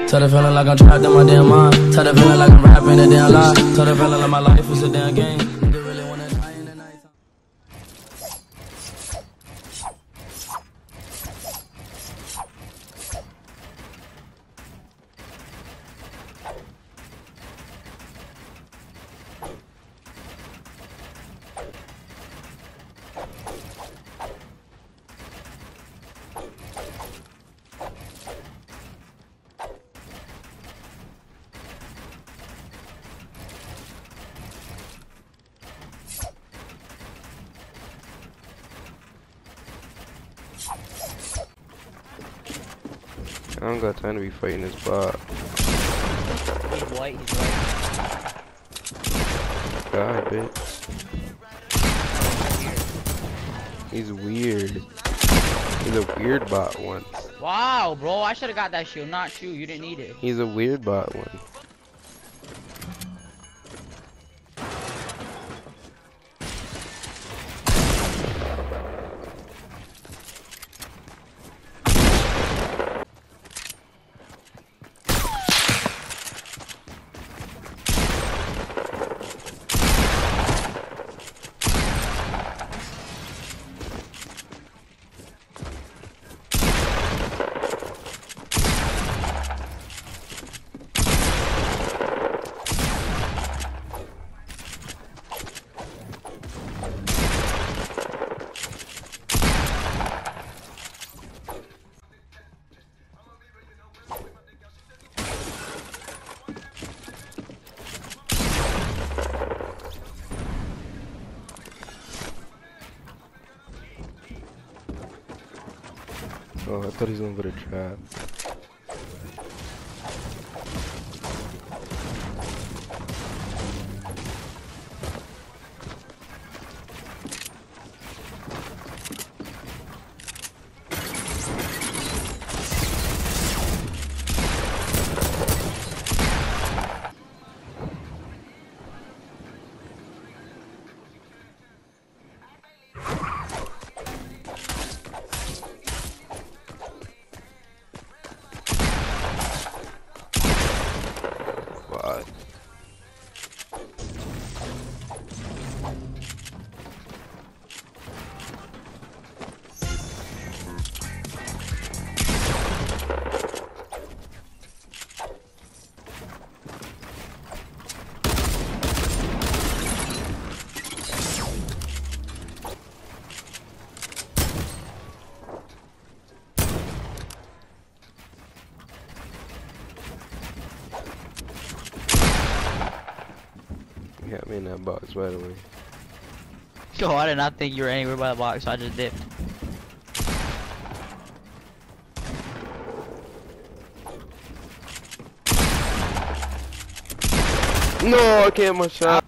Tell the feeling like I'm trapped in my damn mind. Tell the feeling like I'm rapping a damn lie. Tell the feeling like my life is a damn game. Nigga really wanna die in the night time. I don't got time to be fighting this bot. He's white, he's white. God, bitch. He's weird. He's a weird bot one. Wow, bro, I should have got that shield, not you. You didn't need it. He's a weird bot one. Oh, I thought he was gonna put a trap. You got me in that box right away. Yo, I did not think you were anywhere by the box, so I just dipped. No, I can't hit my shot.